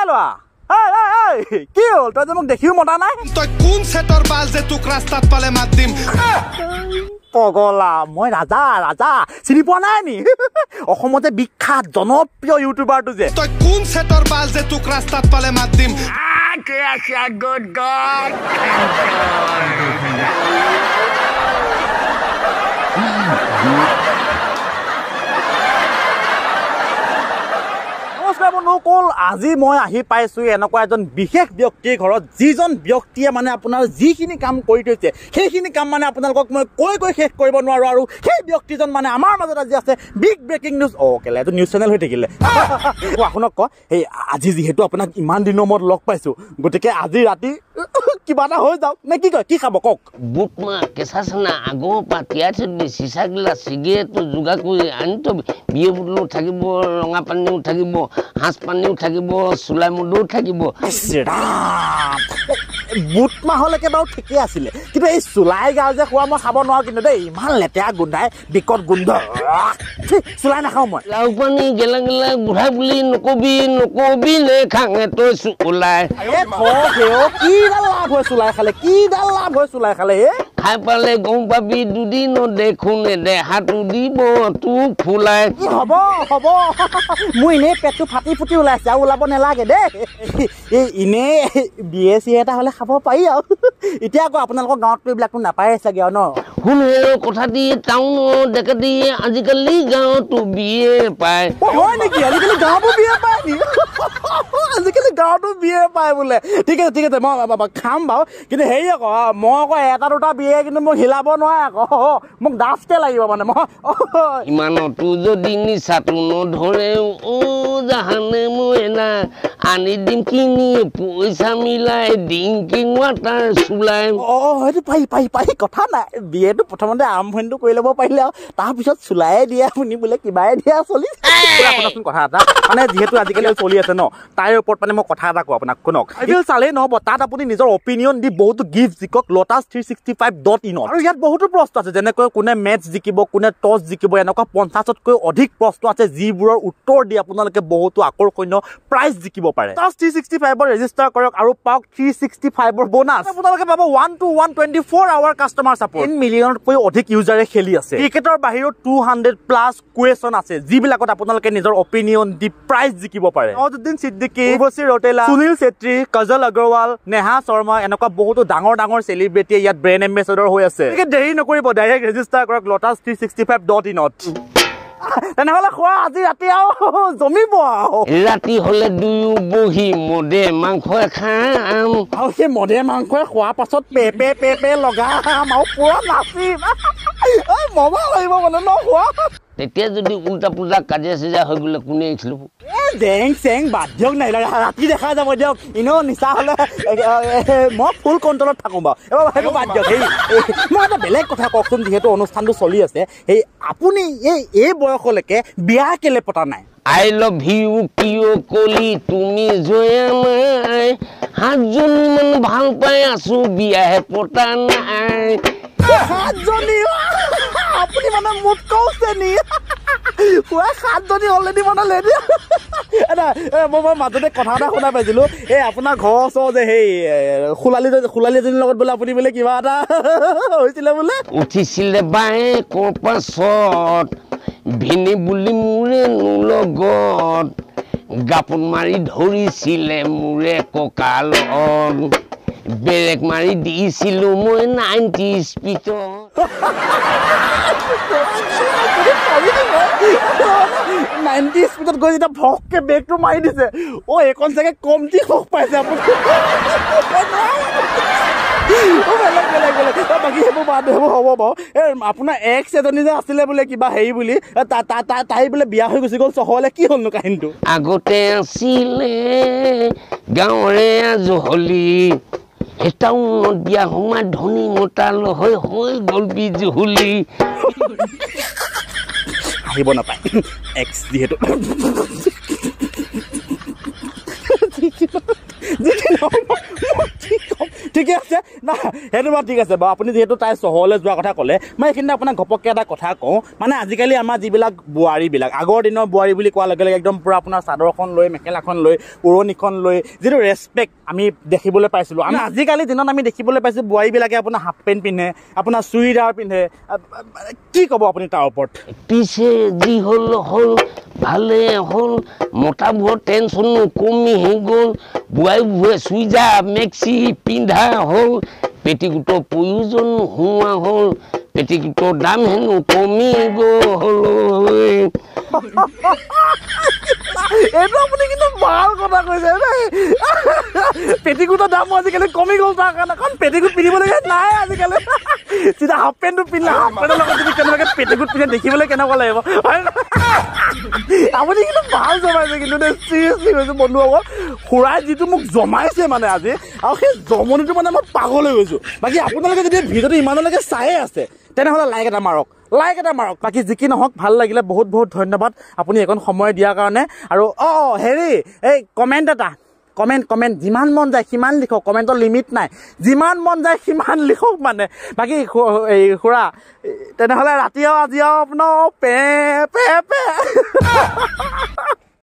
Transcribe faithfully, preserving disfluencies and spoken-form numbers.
লোৱা এই এই এই কি হ'ল তই যে মোক দেখিও মতা নাই তই কোন সেটৰ বাল যে তোক ৰাস্তাত পালে মাত দিম পগলা মই ৰাজা ৰাজা চিনি পোৱা নাই নি অসমতে বিখ্যাত জনপ্ৰিয় ইউটিউবাৰটো যে তই কোন সেটৰ বাল যে তোক ৰাস্তাত পালে মাত দিম গুড গড নমস্কাৰ বন্ধুসকল আজি মই আহি পাইছোঁ এনেকুৱা এজন বিশেষ ব্যক্তিৰ ঘৰত যিজন ব্যক্তিয়ে মানে আপোনাৰ যিখিনি কাম কৰি থৈছে সেইখিনি কাম মানে আপোনালোকক মই কৈ কৈ শেষ কৰিব নোৱাৰোঁ আৰু সেই ব্যক্তিজন মানে আমাৰ মাজত আজি আছে বিগ ব্ৰেকিং নিউজ অ' কেলে এইটো নিউজ চেনেল হৈ থাকিলে আপোনাক কওঁ সেই আজি যিহেতু আপোনাক ইমান দিনৰ মূৰত লগ পাইছোঁ গতিকে আজি ৰাতি কিবা এটা হৈ যাওক নে কি কয় কি খাব কওক বুট মাহ কেঁচা চানা আগৰ পৰা তিয়াই থৈ দিবি চিচা গিলাচ চিগাৰেটটো যোগাৰ কৰি আনি থবি বিয়ে বুটলো থাকিব ৰঙা পানীও থাকিব হাঁচ পানীও থাকিব চুলাই মুদও থাকিব বুট মাহলৈকে বাৰু ঠিকেই আছিলে কিন্তু এই চুলাই গাল যে খোৱা মই খাব নোৱাৰো কিন্তু দেই ইমান লেতেৰা গোন্ধাই বিকট গোন্ধ চুলাই নাখাওঁ মই লাও পানী গেলা গেলা বুঢ়া বুলি নকবি নকবি নে খাঙে তই চুলাই কিডাল লাভ হয় চুলাই খালে কিডাল লাভ হয় চুলাই খালে হে খাই পালে গম পাবি দুদিনত দেখোঁ নেদেখাটো দিব তোক ফুলাই হ'ব হ'ব মোৰ এনেই পেটটো ফাটি ফুটি ওলাইছে আৰু ওলাব নালাগে দেই এই এনেই বিয়ে চিয়ে এটা হ'লে খাব পাৰি আৰু এতিয়া আকৌ আপোনালোকৰ গাঁৱততো এইবিলাকতো নাপায়ে চাগে আৰু ন শুন কথা দি টাউনত ডেকা দি আজিকালি গাঁৱতো বিয়ে পায় হয় নেকি আজিকালি গাঁৱতো বিয়ে পায় নি আজিকালি গাঁৱতো বিয়ে পায় বোলে ঠিক আছে ঠিক আছে মই খাম বাৰু কিন্তু হেৰি আকৌ মই আকৌ এটা দুটা বিয়ে কিন্তু মোক হিলাব নোৱাৰে আকৌ মোক ডাফকে লাগিব মানে মই ইমানতো যদি নিচাটো নধৰে অ জাহানে মই না আনি দিম কিনি পইচা মিলাই ডিংকিং ৱাটাৰ চুলাই অ সেইটো পাৰি পাৰি পাৰি কথা নাই বিয়েটো প্ৰথমতে আৰম্ভণিটো কৰি ল'ব পাৰিলে আৰু তাৰপিছত চুলায়ে দিয়ে আপুনি বোলে কিবাই দিয়া চলি শুনকচোন কথা এটা মানে যিহেতু আজিকালি চলি আছে ন তাইৰ ওপৰত মানে মই কথা এটা কওঁ আপোনাক শুনক আইপিএল চালেই নহ'ব তাত আপুনি নিজৰ অপিনিয়ন দি বহুতো গিফ্ট জিকক Lotus three sixty five dot ইনত আৰু ইয়াত বহুতো প্ৰশ্ন আছে যেনেকৈ কোনে মেটচ জিকিব কোনে টছ জিকিব এনেকুৱা পঞ্চাছতকৈ অধিক প্ৰশ্ন আছে যিবোৰৰ উত্তৰ দি আপোনালোকে বহুতো আকৰ্ষণীয় প্ৰাইজ জিকিব পাৰে লটাছ থ্ৰী ছিক্সটি ফাইভৰ ৰেজিষ্টাৰ কৰক আৰু পাওক থ্ৰী ছিক্সটি ফাইভৰ বোনাছ আপোনালোকে পাব one to one twenty four hour customer support ten মিলিয়নতকৈ অধিক ইউজাৰে খেলি আছে ক্ৰিকেটৰ বাহিৰত টু হাণ্ড্ৰেড প্লাছ কুৱেশ্যন আছে যিবিলাকত আপোনালোকে নিজৰ অপিনিয়ন দি প্ৰাইজ জিকিব পাৰে নৱাজুদ্দিন ছিদ্দিকী উৰ্বশী ৰৌটেলা সুনীল ছেত্ৰী কাজল আগৰৱাল নেহা শৰ্মা এনেকুৱা বহুতো ডাঙৰ ডাঙৰ চেলিব্ৰিটিয়ে ইয়াত ব্ৰেণ্ড এম্বেচাডৰ হৈ আছে গতিকে দেৰি নকৰিব ডাইৰেক্ট ৰেজিষ্টাৰ কৰক Lotus three sixty five dot ইনত তেনেহ'লে খোৱা আজি ৰাতি আৰু জমিব আৰু ৰাতি হ'লে দুয়ো বহি মদে মাংস খাম আৰু সেই মদে মাংস খোৱাৰ পাছত পে পে পে পে লগাম আৰু পুৰা নাচিম মজা লাগিব মানে ন খোৱা তেতিয়া যদি উল্টা পুল্টা কাজিয়া চাজিয়া হৈ গ'লে কোনে এৰিছিলো জেং চেং বাদ দিয়ক নাই ৰাতি দেখা যাব দিয়ক এনেও নিচা হ'লে মই ফুল কণ্ট্ৰলত থাকোঁ বাৰু এবাৰ সেইটো বাদ দিয়ক সেই মই এটা বেলেগ কথা কওকচোন যিহেতু অনুষ্ঠানটো চলি আছে সেই আপুনি এই এই বয়সলৈকে বিয়া কেলে পতা নাই আই লভ ইউ কিয় কলি তুমি জয়া নাই সাতজনী মান ভাল পাই আছো বিয়াহে পতা নাই সাতজনী আপুনি মানে মুঠ কৈছে নি পুৰা সাতজনী অলৰেডি মানে লেডি মই মই মাজতে কথা এটা শুনা পাইছিলোঁ এই আপোনাৰ ঘৰৰ ওচৰ যে সেই খোলালি খোলালি এজনীৰ লগত বোলে আপুনি বোলে কিবা এটা হৈছিলে বোলে উঠিছিলে বায়ে ক'ৰ পাছত ভিনি বুলি মোৰে লগত গাপন মাৰি ধৰিছিলে মোৰে কঁকালত বেলেগ মাৰি দিছিলোঁ মই নাইণ্টি স্পীডত নাইণ্টি স্পীডত গৈ যেতিয়া ভককে ব্ৰেকটো মাৰি দিছে অ' এইখন চাগে কমটি সুখ পাইছে আপুনি বেলেগ বেলেগ বেলেগ বাকী সেইবোৰ বাদ সেইবোৰ হ'ব বাৰু এই আপোনাৰ এক্স এজনী যে আছিলে বোলে কিবা হেৰি বুলি তাই বোলে বিয়া হৈ গুচি গ'ল চহৰলৈ কি হ'লনো কাহিনীটো আগতে আছিলে গাঁৱৰে জহলি টাউনত বিয়া সোমাই ধনী মতাল হৈ হৈ গ'ল বিজুহুলি আহিব নাপায় এক্স যিহেতু ঠিকে আছে না সেইটো বাৰু ঠিক আছে বাৰু আপুনি যিহেতু তাই চহৰলৈ যোৱাৰ কথা ক'লে মই এইখিনি আপোনাক ঘপককৈ এটা কথা কওঁ মানে আজিকালি আমাৰ যিবিলাক বোৱাৰীবিলাক আগৰ দিনৰ বোৱাৰী বুলি কোৱাৰ লগে লগে একদম পূৰা আপোনাৰ চাদৰখন লৈ মেখেলাখন লৈ উৰণিখন লৈ যিটো ৰেচপেক্ট আমি দেখিবলৈ পাইছিলোঁ আমি আজিকালি দিনত আমি দেখিবলৈ পাইছোঁ বোৱাৰীবিলাকে আপোনাৰ হাফ পেণ্ট পিন্ধে আপোনাৰ চুৰিদাৰ পিন্ধে কি ক'ব আপুনি তাৰ ওপৰত পিছে যি হ'ল হ'ল ভালে হ'ল মতাবোৰৰ টেনশ্যন কমি হৈ গ'ল বোৱাৰী বোৰে চুইজাৰ মেক্সি পিন্ধা হ'ল পেটিকোটৰ প্ৰয়োজন হোৱা হ'ল পেটিকোটৰ দাম হেনো কমি গ'ল এইটো আপুনি কিন্তু ভাল কথা কৈছে দেই পেটিকোটৰ দাম আজিকালি কমি গ'ল তাৰ কাৰণে কাৰণ পেটিকোট পিন্ধিবলগীয়া নাই আজিকালি চিধা হাফ পেণ্টটো পিন্ধিলে হাফ পেণ্টৰ লগত যদি কেনেবাকৈ পেটিকোট পিন্ধে দেখিবলৈ কেনেকুৱা লাগিব আপুনি কিন্তু ভাল জমাইছে কিন্তু দেই চিৰিয়াছলি কৈছোঁ বন্ধুসকল খুৰাই যিটো মোক জমাইছে মানে আজি আৰু সেই জমনিটো মানে মই পাগল হৈ গৈছোঁ বাকী আপোনালোকে যদি ভিডিঅ'টো ইমানলৈকে চায়ে আছে তেনেহ'লে লাইক এটা মাৰক লাইক এটা মাৰক বাকী যি কি নহওক ভাল লাগিলে বহুত বহুত ধন্যবাদ আপুনি এইকণ সময় দিয়াৰ কাৰণে আৰু অঁ হেৰি এই কমেণ্ট এটা কমেণ্ট কমেণ্ট যিমান মন যায় সিমান লিখক কমেণ্টৰ লিমিট নাই যিমান মন যায় সিমান লিখক মানে বাকী এই খুৰা তেনেহ'লে ৰাতি আৰু আজি আৰু আপোনাৰ পে পে পে